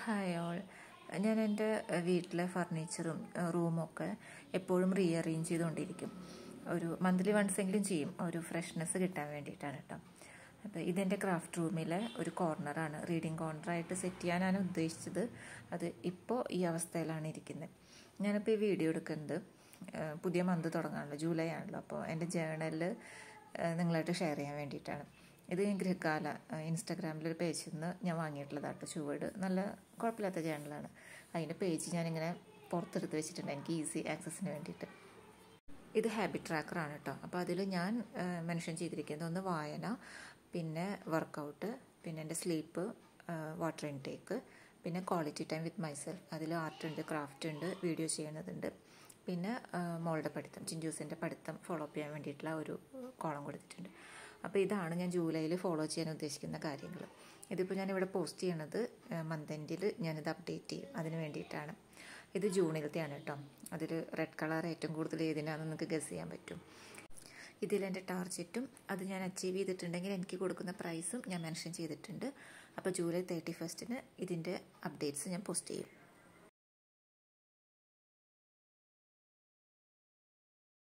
Hi all. ഞാൻ എൻ്റെ വീട്ടിലെ ഫർണിച്ചറും റൂമൊക്കെ എപ്പോഴും റീഅറേഞ്ച് ചെയ്തുകൊണ്ടിരിക്കും. ഒരു മന്ത്ലി വൺസ് എങ്കിലും ചെയ്യും, ഒരു ഫ്രഷ്നെസ് കിട്ടാൻ വേണ്ടിയിട്ടാണ് കേട്ടോ. അപ്പോൾ ഇതെൻ്റെ ക്രാഫ്റ്റ് റൂമിലെ ഒരു കോർണറാണ്. റീഡിങ് കോർണറായിട്ട് സെറ്റ് ചെയ്യാനാണ് ഉദ്ദേശിച്ചത്. അത് ഇപ്പോൾ ഈ അവസ്ഥയിലാണ് ഇരിക്കുന്നത്. ഞാനിപ്പോൾ ഈ വീഡിയോ എടുക്കുന്നത് പുതിയ മന്ത് തുടങ്ങാണല്ലോ, ജൂലൈ ആണല്ലോ. അപ്പോൾ എൻ്റെ ജേണലിൽ നിങ്ങളായിട്ട് ഷെയർ ചെയ്യാൻ വേണ്ടിയിട്ടാണ്. ഇത് ഗൃഹകാല ഇൻസ്റ്റാഗ്രാമിലൊരു പേജിൽ നിന്ന് ഞാൻ വാങ്ങിയിട്ടുള്ളതാട്ടോ. ചുവട് നല്ല കുഴപ്പമില്ലാത്ത ചാനലാണ്. അതിൻ്റെ പേജ് ഞാനിങ്ങനെ പുറത്തെടുത്ത് വെച്ചിട്ടുണ്ട്, എനിക്ക് ഈസി ആക്സസിന് വേണ്ടിയിട്ട്. ഇത് ഹാബിറ്റ് ട്രാക്കറാണ് കേട്ടോ. അപ്പോൾ അതിൽ ഞാൻ മെൻഷൻ ചെയ്തിരിക്കുന്നത് ഒന്ന് വായന, പിന്നെ വർക്കൗട്ട്, പിന്നെ എൻ്റെ സ്ലീപ്പ്, വാട്ടർ ഇൻടേക്ക്, പിന്നെ ക്വാളിറ്റി ടൈം വിത്ത് മൈസെൽഫ്. അതിൽ ആർട്ട് ഉണ്ട്, ക്രാഫ്റ്റ് ഉണ്ട്, വീഡിയോ ചെയ്യുന്നതുണ്ട്, പിന്നെ മോളുടെ പഠിത്തം, ചിഞ്ചൂസിൻ്റെ പഠിത്തം ഫോളോ അപ്പ് ചെയ്യാൻ വേണ്ടിയിട്ടുള്ള ഒരു കോളം കൊടുത്തിട്ടുണ്ട്. അപ്പോൾ ഇതാണ് ഞാൻ ജൂലൈയിൽ ഫോളോ ചെയ്യാൻ ഉദ്ദേശിക്കുന്ന കാര്യങ്ങൾ. ഇതിപ്പോൾ ഞാനിവിടെ പോസ്റ്റ് ചെയ്യണത് മന്ത് എൻഡിൽ ഞാനിത് അപ്ഡേറ്റ് ചെയ്യും, അതിന് വേണ്ടിയിട്ടാണ്. ഇത് ജൂണിലത്തെയാണ് കേട്ടോ. അതിൽ റെഡ് കളർ ഏറ്റവും കൂടുതൽ ഏതിനാണെന്ന് നിങ്ങൾക്ക് ഗസ് ചെയ്യാൻ പറ്റും. ഇതിലെൻ്റെ ടാർജറ്റും അത് ഞാൻ അച്ചീവ് ചെയ്തിട്ടുണ്ടെങ്കിൽ എനിക്ക് കൊടുക്കുന്ന പ്രൈസും ഞാൻ മെൻഷൻ ചെയ്തിട്ടുണ്ട്. അപ്പോൾ ജൂലൈ 31 ഇതിൻ്റെ അപ്ഡേറ്റ്സ് ഞാൻ പോസ്റ്റ് ചെയ്യും.